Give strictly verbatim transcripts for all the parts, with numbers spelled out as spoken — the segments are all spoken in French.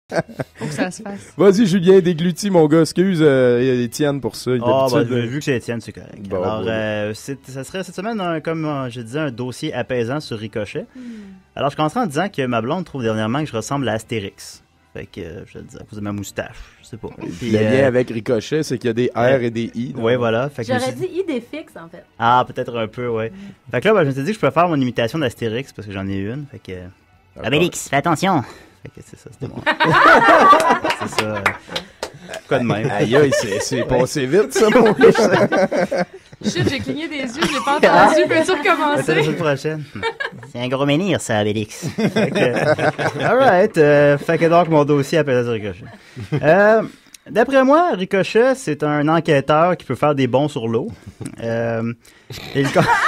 Faut que ça se fasse. Vas-y, Julien, déglutis, mon gars. Excuse euh, Étienne pour ça. Ah, oh, bah, vu que c'est Étienne, c'est correct. Bon, Alors, bon. euh, c'est, ça serait cette semaine, un, comme euh, je disais, un dossier apaisant sur Ricochet. Mm. Alors, je commencerai en disant que ma blonde trouve dernièrement que je ressemble à Astérix. Fait que, euh, je le dis, à cause de ma moustache, je sais pas. Puis, le lien euh, avec Ricochet, c'est qu'il y a des R euh, et des I. Oui, voilà. Fait que J'aurais dit idée fixe, en fait. Ah, peut-être un peu, ouais. Mm. Fait que là, ben, je me suis dit que je peux faire mon imitation d'Astérix, parce que j'en ai une. Fait que... Ah, Obélix, fais attention! Fait que c'est ça, c'était bon. C'est ça. Euh... Quoi de même? Aïe, aïe, c'est, c'est passé vite, ça, mon gars. Shit, j'ai cligné des yeux, je l'ai pas entendu. Peux-tu recommencer? Peut-être la semaine prochaine. C'est un gros menhir, ça, Obélix. Fait que... Alright. Euh, fait que donc, mon dossier appelle ça Ricochet. Euh... D'après moi, Ricochet, c'est un enquêteur qui peut faire des bonds sur l'eau. Euh... Et le...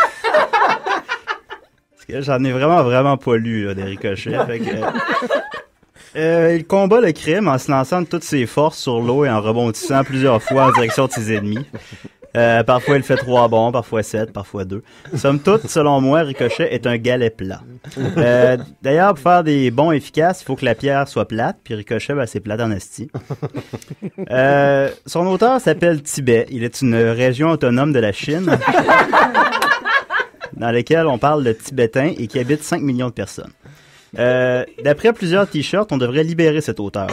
J'en ai vraiment, vraiment pas lu, là, des ricochets. Fait que, euh, il combat le crime en se lançant de toutes ses forces sur l'eau et en rebondissant plusieurs fois en direction de ses ennemis. Euh, parfois, il fait trois bonds, parfois sept, parfois deux. Somme toute, selon moi, Ricochet est un galet plat. Euh, d'ailleurs, pour faire des bonds efficaces, il faut que la pierre soit plate, puis Ricochet, ben, c'est plate en esti. Euh, son auteur s'appelle Tibet. Il est une région autonome de la Chine, dans lesquels on parle de Tibétains et qui habitent cinq millions de personnes. Euh, d'après plusieurs t-shirts, on devrait libérer cet auteur.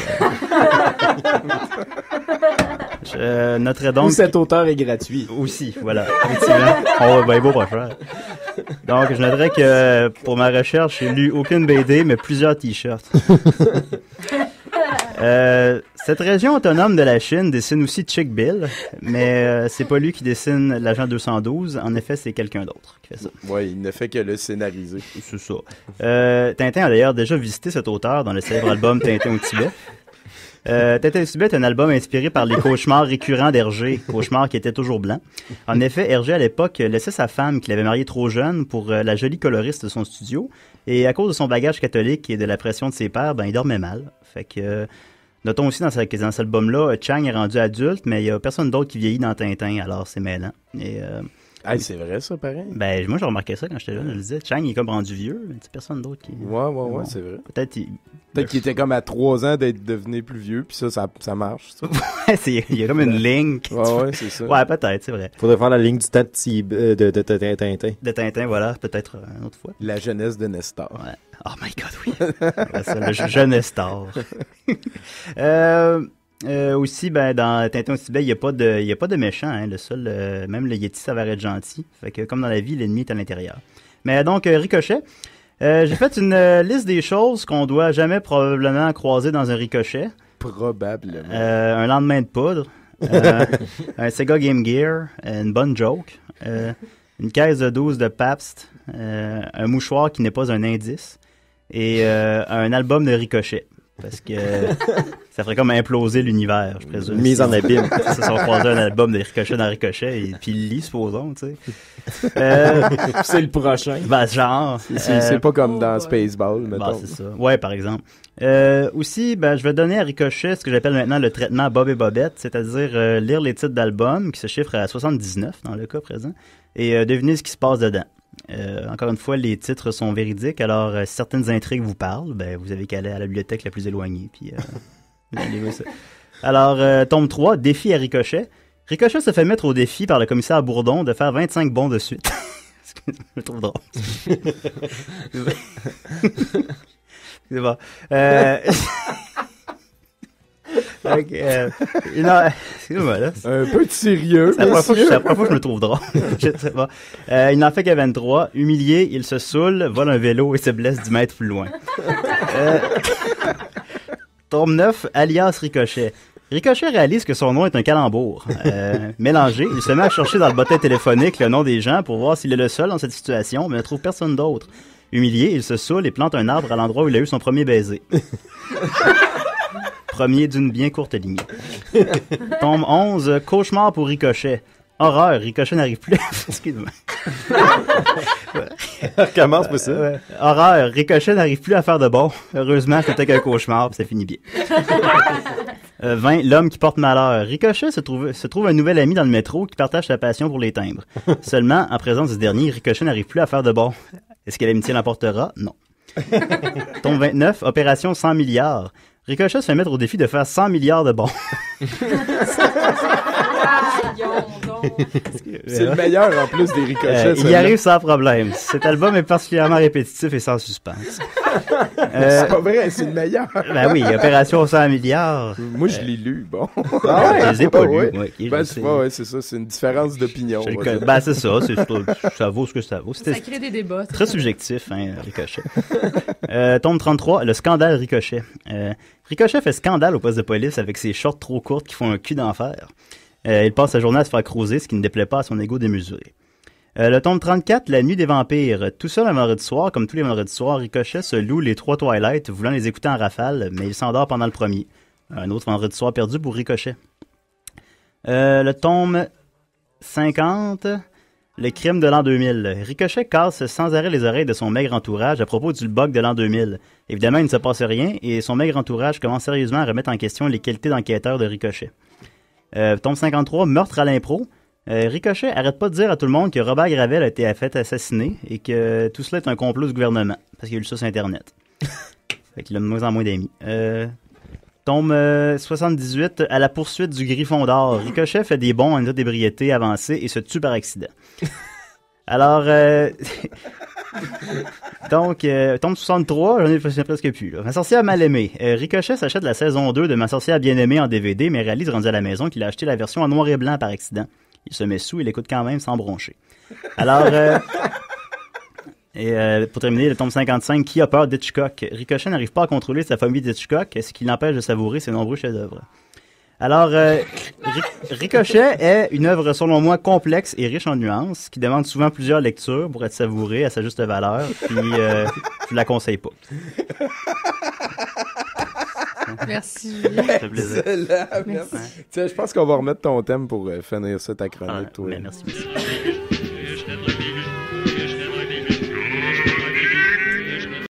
Je noterais donc... Ou cet auteur est gratuit. Aussi, voilà. Effectivement. On va bien beau pas cher. Donc, je noterais que pour ma recherche, j'ai lu aucune B D, mais plusieurs t-shirts. Euh, cette région autonome de la Chine dessine aussi Chick Bill, mais euh, c'est pas lui qui dessine l'agent deux cent douze. En effet, c'est quelqu'un d'autre qui fait ça. Oui, il ne fait que le scénariser. C'est ça. Euh, Tintin a d'ailleurs déjà visité cet auteur dans le célèbre album Tintin au Tibet. Euh, Tintin au Tibet est un album inspiré par les cauchemars récurrents d'Hergé, cauchemars qui étaient toujours blancs. En effet, Hergé, à l'époque, laissait sa femme, qu'il avait mariée trop jeune, pour euh, la jolie coloriste de son studio. Et à cause de son bagage catholique et de la pression de ses pères, ben, il dormait mal. Fait que... Euh, notons aussi dans, sa, dans cet album-là, Chang est rendu adulte, mais il n'y a personne d'autre qui vieillit dans Tintin, alors c'est mêlant. Et, euh, hey, c'est vrai ça, pareil? Ben, moi, j'ai remarqué ça quand j'étais jeune. Je le disais, Chang, il est comme rendu vieux, mais c'est personne d'autre qui... Ouais, ouais, ouais, bon, c'est vrai. Peut-être il... Peut-être qu'il était comme à trois ans d'être devenu plus vieux, puis ça, ça, ça marche. Ça. Ouais, c'est, il y a comme une ligne. Ouais, ouais, c'est ça. Ouais, peut-être, c'est vrai. Faudrait faire la ligne du temps de, de, de, de, de Tintin. De Tintin, voilà, peut-être une autre fois. La jeunesse de Nestor. Ouais. Oh my God, oui. Ouais, ça, le jeune Nestor. euh... Euh, aussi, ben, dans Tintin au Tibet, il n'y a pas de, il y a pas de méchant, hein. Le seul, euh, même le Yeti, ça va être gentil. Fait que, comme dans la vie, l'ennemi est à l'intérieur. Mais donc, euh, Ricochet, euh, j'ai fait une euh, liste des choses qu'on doit jamais probablement croiser dans un Ricochet. Probablement. Euh, un lendemain de poudre, euh, un Sega Game Gear, une bonne joke, euh, une caisse de douze de Pabst, euh, un mouchoir qui n'est pas un indice, et euh, un album de Ricochet. Parce que ça ferait comme imploser l'univers, je présume. Mise en abîme. Ils se sont croisés un album de Ricochet dans Ricochet, et puis il lit, supposons, tu sais. Euh, c'est le prochain. Ben, genre. C'est, euh, c'est pas comme dans Spaceball, mettons. Ben, c'est ça. Ouais, par exemple. Euh, aussi, ben, je vais donner à Ricochet ce que j'appelle maintenant le traitement Bob et Bobette, c'est-à-dire euh, lire les titres d'albums, qui se chiffrent à soixante-dix-neuf dans le cas présent, et euh, deviner ce qui se passe dedans. Euh, encore une fois, les titres sont véridiques, alors euh, si certaines intrigues vous parlent, ben, vous avez qu'à aller à la bibliothèque la plus éloignée, puis euh, vous allez voir ça. Alors, euh, tome trois, défi à Ricochet. Ricochet se fait mettre au défi par le commissaire Bourdon de faire vingt-cinq bonds de suite. Je me trouve drôle. C'est bon. Euh... Okay, euh, non, excuse-moi, là. Un peu de sérieux. C'est la première fois que je, la première fois que je me trouve drôle. Je sais pas. Euh, il n'en fait qu'à vingt-trois. Humilié, il se saoule, vole un vélo et se blesse dix mètres plus loin. Euh, tome neuf, alias Ricochet. Ricochet réalise que son nom est un calembour. Euh, mélangé, il se met à chercher dans le bottin téléphonique le nom des gens pour voir s'il est le seul dans cette situation, mais ne trouve personne d'autre. Humilié, il se saoule et plante un arbre à l'endroit où il a eu son premier baiser. Premier d'une bien courte lignée. Tome onze, cauchemar pour Ricochet. Horreur, Ricochet n'arrive plus à... Excuse-moi. Commence pour ça. Euh, ouais. Horreur, Ricochet n'arrive plus à faire de bon. Heureusement, c'était qu'un cauchemar, puis ça finit bien. Euh, vingt, l'homme qui porte malheur. Ricochet se trouve, se trouve un nouvel ami dans le métro qui partage sa passion pour les timbres. Seulement, en présence de ce dernier, Ricochet n'arrive plus à faire de bon. Est-ce que l'amitié l'emportera? Non. Tome vingt-neuf, opération cent milliards. Ricochet se fait mettre au défi de faire cent milliards de bons. C'est le meilleur en plus des ricochets. Euh, il y arrive sans problème. Cet album est particulièrement répétitif et sans suspense. Euh, c'est pas vrai, c'est le meilleur. Ben oui, Opération cent milliards. Moi, je l'ai lu, bon. Ah ouais, je les ai pas ah lus. ouais. Ouais, okay, ben, c'est pas, ouais, c'est ça, c'est une différence d'opinion. Le... Ben, c'est ça, c'est, ça vaut ce que ça vaut. C'était ça crée des débats. Très subjectif, hein, Ricochet. euh, tombe trente-trois, le scandale Ricochet. Euh, Ricochet fait scandale au poste de police avec ses shorts trop courtes qui font un cul d'enfer. Euh, il passe sa journée à se faire creuser, ce qui ne déplaît pas à son ego démesuré. Euh, le tome trente-quatre, La nuit des vampires. Tout seul un vendredi soir, comme tous les vendredis soirs, Ricochet se loue les trois Twilight, voulant les écouter en rafale, mais il s'endort pendant le premier. Un autre vendredi soir perdu pour Ricochet. Euh, le tome cinquante, Le crime de l'an deux mille. Ricochet casse sans arrêt les oreilles de son maigre entourage à propos du bug de l'an deux mille. Évidemment, il ne se passe rien, et son maigre entourage commence sérieusement à remettre en question les qualités d'enquêteur de Ricochet. Euh, tome cinquante-trois, Meurtre à l'impro. Euh, Ricochet arrête pas de dire à tout le monde que Robert Gravel a été fait assassiner et que tout cela est un complot du gouvernement, parce qu'il a lu ça sur Internet. Fait qu'il a de moins en moins d'amis. Euh, tome euh, soixante-dix-huit, À la poursuite du Griffon d'or. Ricochet fait des bonds en état d'ébriété avancé et se tue par accident. Alors, euh, donc, euh, tome soixante-trois, j'en ai, j'en ai presque plus. Là. Ma sorcière mal aimée. Euh, Ricochet s'achète la saison deux de Ma sorcière bien aimée en D V D, mais réalise rendu à la maison qu'il a acheté la version en noir et blanc par accident. Il se met sous et l'écoute quand même sans broncher. Alors, euh, et euh, pour terminer, le tome cinquante-cinq, Qui a peur d'Hitchcock? Ricochet n'arrive pas à contrôler sa famille d'Hitchcock, ce qui l'empêche de savourer ses nombreux chefs-d'œuvre. Alors, euh, Ricochet est une œuvre selon moi complexe et riche en nuances, qui demande souvent plusieurs lectures pour être savourée à sa juste valeur, puis euh, je la conseille pas. Merci, Julien. Ça fait plaisir. Merci. Tiens, je pense qu'on va remettre ton thème pour euh, finir ça, ta chronique, Ah, toi. mais merci, merci.